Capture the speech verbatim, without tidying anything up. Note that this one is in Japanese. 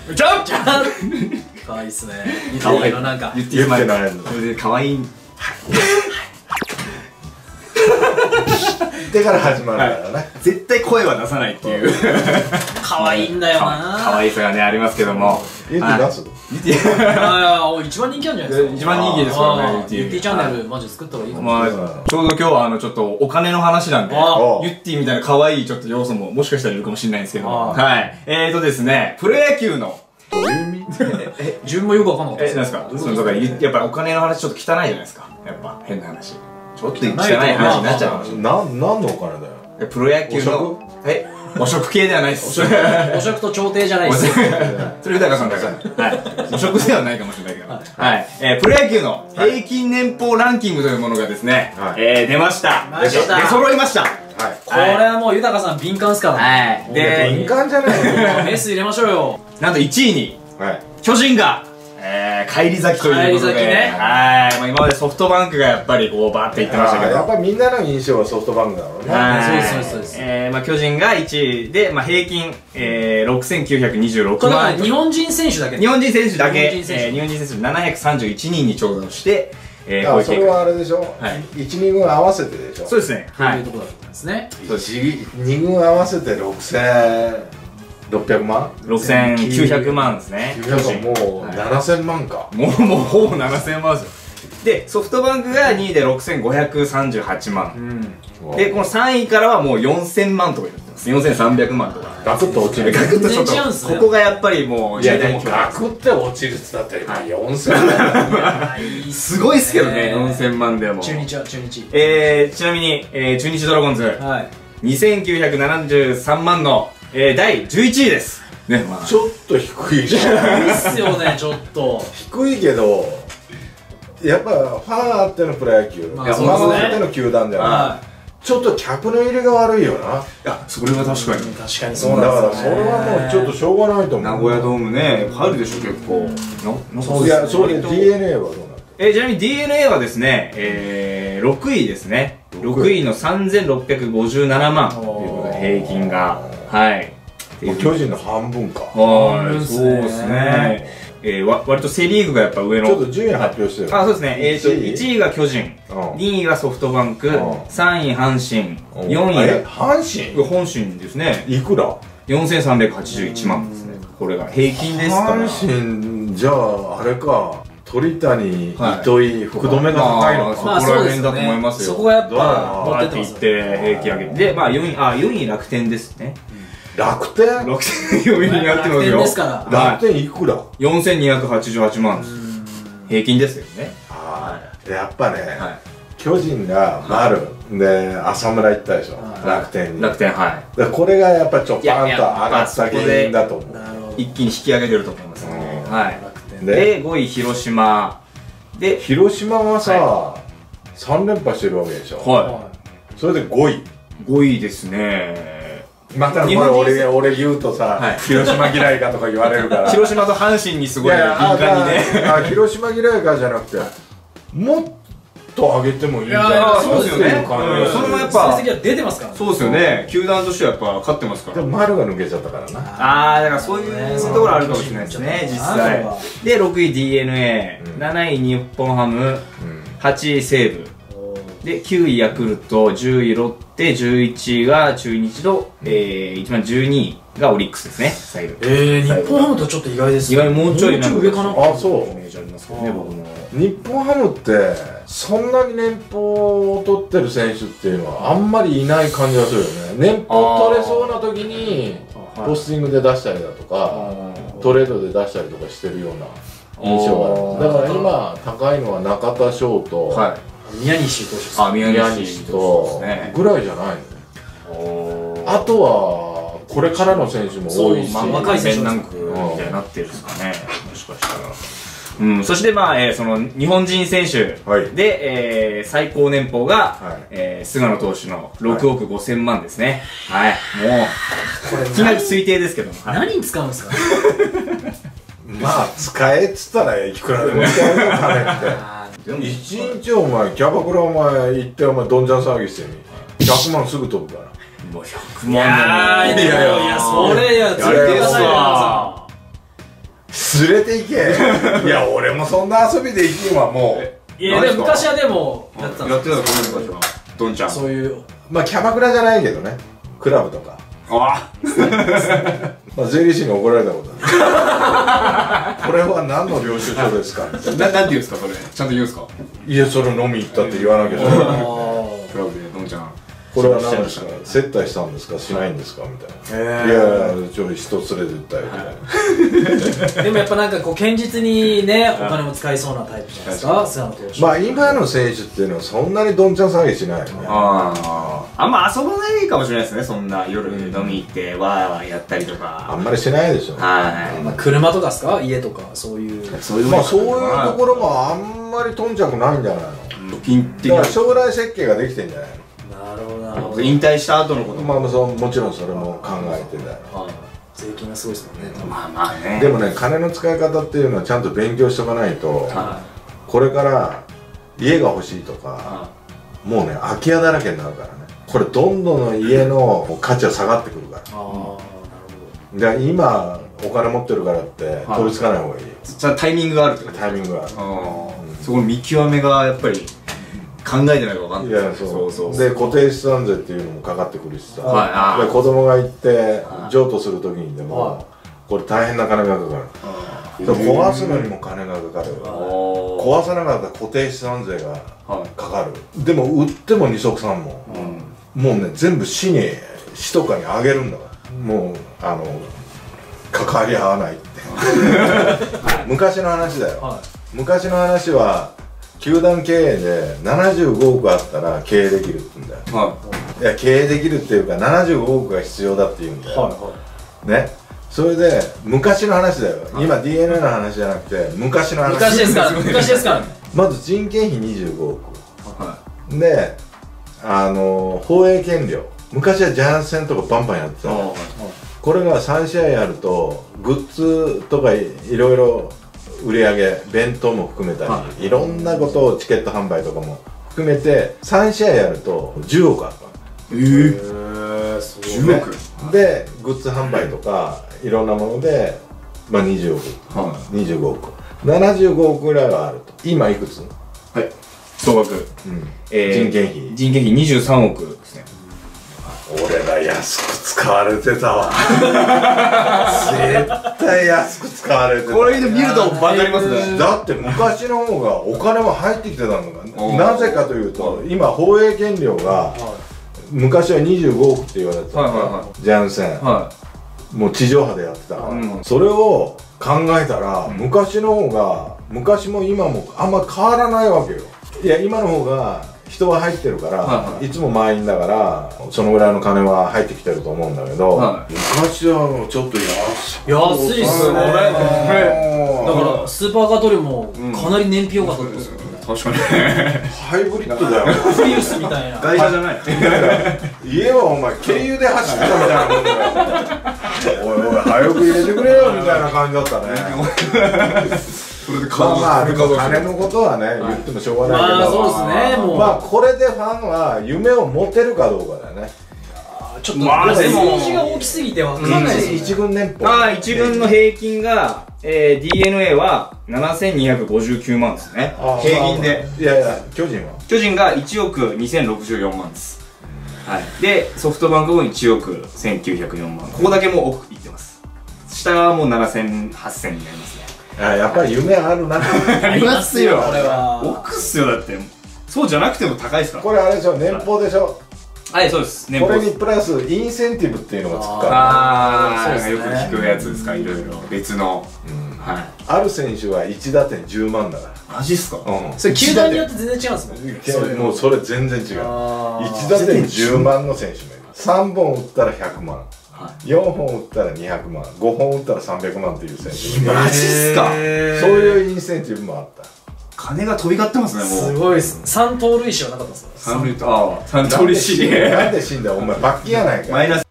ちょっちゃかわいいっすね。言っていいのなんか。 言ってないの。かわいい。 でから始まるからね。 絶対声は出さないっていう。 かわいいんだよな。 かわいさがねありますけども。 ユーティー出す？ ユーティー一番人気あるんじゃないですか。 一番人気ですからね。 ユーティーチャンネルマジ作った方がいいかも。 まあちょうど今日はあのちょっとお金の話なんで、ユッティみたいな可愛いちょっと要素ももしかしたらいるかもしれないんですけど、はい。えーとですね、プロ野球のどういう意味？ え、自分もよくわかんなかった。 え、なんですか？そのだからやっぱりお金の話ちょっと汚いじゃないですか。やっぱ変な話。ちょっと汚い話になっちゃうかもしれない。 な、何のお金だよ。 プロ野球のえ、お食系ではないです。 お食と調停じゃないです。 それ豊さんだから。はい。お食ではないかもしれないけど。はい。えー、プロ野球の平均年俸ランキングというものがですね、えー、出ました。出揃いました。 これはもう豊さん敏感っすからね。 はい。で、 敏感じゃないよ。 メス入れましょうよ。 なんといちいに、巨人が、えー、返り咲きということで。返り咲きね。はい。まあ今までソフトバンクがやっぱりこうバーって言ってましたけど。 やっぱりみんなの印象はソフトバンクだろうね。 そうですそうですそうです。 えー、まあ巨人がいちいで、まあ平均、えー、ろくせんきゅうひゃくにじゅうろくまん。 日本人選手だけ。 日本人選手だけ。日本人選手ななひゃくさんじゅういちにんに調査して、 えー、それはあれでしょ。はい。いち、にぐん合わせてでしょ。 そうですね。 はい。そういうところだったんですね。 にぐん合わせてろくせんろっぴゃくまん？ ろくせんきゅうひゃくまんですね。 もうななせんまんか。 もう、もうほぼななせんまんですよ。で、ソフトバンクがにいでろくせんごひゃくさんじゅうはちまん。で、このさんいからはもうよんせんまんとか言ってます。よんせんさんびゃくまんとか。 ガクッと落ちる。 ガクッとちょっと、ここがやっぱりもう、 いやでもガクッと落ちるって言ったって今よんせんまん。すごいっすけどね、よんせんまんでも。 中日は中日。 えー、ちなみに、えー、中日ドラゴンズ。はい。にせんきゅうひゃくななじゅうさんまんの、えー、だいじゅういちいです。ね、 まあ、ちょっと低いじゃん。 低いっすよね、ちょっと。 低いけど、やっぱファンあってのプロ野球、ファンあっての球団じゃない。ちょっと客の入れが悪いよな。いや、それは確かに。 確かにそうだからそれはもうちょっとしょうがないと思う。 名古屋ドームね、入るでしょ、結構。 いや、それ ディーエヌエー はどうなってえ、ちなみに ディーエヌエー はですね、えー、ろくいですね。ろくいのさんぜんろっぴゃくごじゅうななまんということで、平均が。はい。 巨人の半分か。 はい、そうですね。えー、わ割とセ・リーグがやっぱ上の。 ちょっと順位発表してる。 あ、そうですね。えっと、いちいが巨人、にいがソフトバンク、さんい阪神、よんいが。 阪神？ 阪神ですね。 いくら？ よんせんさんびゃくはちじゅういちまんですね。これが平均ですから。 阪神、じゃあ、あれか。鳥谷、糸井、福留が高いのか。 そこら辺だと思いますよ。 そこがやっぱ、 持っていって平均上げて。で、まあよんい、あ、よんい楽天ですね。 楽天？ 楽天よんいにやってますよ。 楽天ですから。 楽天いくら？ よんせんにひゃくはちじゅうはちまんです。平均ですよね。 はい。やっぱね、巨人が丸で浅村行ったでしょ。楽天に。 楽天、はい。 これがやっぱちょっとパンと上がった原因だと思う。 一気に引き上げてると思いますね。はい。で、ごい広島。で、 広島はさ、さんれんぱしてるわけでしょ。はい。それでごい。 ごいですね。 またこれ俺、俺言うとさ、広島嫌いかとか言われるから。 広島と阪神にすごい敏感にね。 広島嫌いかじゃなくて、もっと上げてもいいんじゃないそうですよね。それもやっぱ、 成績は出てますから。 そうですよね。球団としてはやっぱ勝ってますから。 でも丸が抜けちゃったからな。 ああ、だからそういうところあるかもしれないですね、実際。で、ろくい ディーエヌエー、なない日本ハム、はちい西武。で、きゅういヤクルト、じゅういロッテ、じゅういちいが中日と、えー、一番じゅうにいがオリックスですね、最後。 えー、日本ハムとちょっと意外ですね。意外にもうちょい上かな。 あ、そう。 イメージありますけどね、僕も。 日本ハムって、そんなに年俸を取ってる選手っていうのはあんまりいない感じがするよね。年俸取れそうな時に、ポスティングで出したりだとか、トレードで出したりとかしてるような印象がある。だから今、高いのは中田翔と、 宮西投手です。 あ、宮西とぐらいじゃないの。あとはこれからの選手も多いし、 若い選手なんかみたいになってるんですかね。もしかしたら。うん、そしてまあ、えー、その日本人選手で、はい、えー、最高年俸が、はい、えー、菅野投手のろくおくごせんまんですね。はい、もうこれ金額推定ですけども、 何に使うんですか？ まあ使えっつったらいくらでも使えるよ金って一日お前キャバクラお前行ってお前どんじゃん騒ぎしてみひゃくまんすぐ飛ぶからもうひゃくまんでもいやいやいやそれやついてくださいよ。 連れて行け。いや俺もそんな遊びで行きんわもう。 いやでも昔はでもやってたんですよ。 やってたと思う昔はどんちゃん。 そういうまあキャバクラじゃないけどね、クラブとか。 あまあ税理士に怒られたことある。これは何の領収書ですか。 な、なんて言うんですかそれ。ちゃんと言うんですか。 いやそれ飲み行ったって言わなきゃいけない。 クラブでどんちゃん。 これは何ですか、接待したんですかしないんですかみたいな。いやいやちょっと人連れてったよみたいな。 でもやっぱなんかこう堅実にねお金も使いそうなタイプじゃないですか菅野投手。 まあ今の選手っていうのはそんなにどんちゃん騒ぎしないよね。 あああんま遊ばないかもしれないですね。そんな夜飲み行ってわーわーやったりとかあんまりしないでしょ。 はい。 まあ車とかですか家とかそういうそういうまあそういうところもあんまり頓着ないんじゃないの。 ピン的なだから将来設計ができてんじゃないの。 なるほどなるほど。 引退した後のことまあそもちろんそれも考えてだよ。 税金がすごいですもんね多分。 まあまあね。 でもね金の使い方っていうのはちゃんと勉強しとかないとはこれから家が欲しいといかはもうね空き家だらけになるからね。これどんどんの家の価値は下がってくるから。 い。ああなるほで今お金持ってるからって飛びつかない方がいい。 じゃあタイミングがあるってこと。 タイミングがある。 ああそこの見極めがやっぱり考えてないとわかんない。 いやそうそうで固定資産税っていうのもかかってくるしさ、 はいあーで子供が行ってはい譲渡する時にではもこれ大変な金がかかる。で壊すのにも金がかかる。 お壊さなかったら固定資産税がはかかる。でも売っても二足三門、 い。 もうね全部市に市とかにあげるんだからもうあの関わり合わないって昔の話だよ、 は昔の話は球団経営でななじゅうごおくあったら経営できるって言うんだよ。 はいや経営できるっていうかななじゅうごおくが必要だって言うんだよ、 いはいはいね。それで昔の話だよ、今 ディーエヌエー の話じゃなくて昔の話。 昔ですから昔ですからね。 まず人件費にじゅうごおくはであの放映権料、昔はジャイアンツ戦とかバンバンやってたの。これがさん試合やるとグッズとか い, いろいろ売り上げ弁当も含めたり、はい、いろんなことをチケット販売とかも含めてさん試合やるとじゅうおくあったの。 えー、すごい。じゅうおくでグッズ販売とかいろんなもので、まあ、にじゅうおく、はい、にじゅうごおくななじゅうごおくぐらいはあると。今いくつ？ はい総額、うんえー、人件費人件費にじゅうさんおくですね。 俺ら安く使われてたわ絶対安く使われてた。 これ見ると分かりますね。 だって昔の方がお金も入ってきてたのがなぜかというと今放映権料が昔はにじゅうごおくって言われてたのジャイアンツ戦もう地上波でやってたから、うん、それを考えたら、うん、昔の方が昔も今もあんま変わらないわけよ。いや今の方が人は入ってるから、はいはい、いつも満員だからそのぐらいの金は入ってきてると思うんだけど、はい、昔はちょっと安い安いっすね。だからスーパーカートリもかなり燃費良かったですよね。 確かにハイブリッドだよプリウスみたいな外車じゃない家はお前軽油で走ってたみたいなもんだよおいおい早く入れてくれよみたいな感じだったねまあまあでも金のことはね言ってもしょうがないけど、まあそうですね。もうまあこれでファンは夢を持てるかどうかだよね。 ちょっとまあでも数字が大きすぎてわかんないです。 一軍年俸ああ一軍の平均が、えー、ディーエヌエー はななせんにひゃくごじゅうきゅうまんですね。平均で。 いやいや巨人は巨人がいちおくにせんろくじゅうよんまんです、はい、でソフトバンクもいちおくせんきゅうひゃくよんまん。ここだけも奥いってます。下はもうななせんはっせんになりますね。 あやっぱり夢あるなありますよこれは。 奥っすよ。だってそうじゃなくても高いですから。 これあれでしょ年俸でしょ。 はいそうです。 これにプラスインセンティブっていうのがつくから。 ああよく聞くやつですか。いろいろ別の、はい、 ある選手はいちだてんじゅうまんだから。 マジっすか。 それ球団によって全然違うんですもんね。 もうそれ全然違う。いちだてんじゅうまんの選手もいる。さんぼん打ったらひゃくまん、よんほん打ったらにひゃくまん、ごほん打ったらさんびゃくまんっていう選手もいる。 マジっすか。 そういうインセンティブもあった。 金が飛び交ってますね。もうすごいっす。三盗塁死はなかったんですか。 三塁とああ三盗塁死なんで死んだお前罰金やないか。 マイナス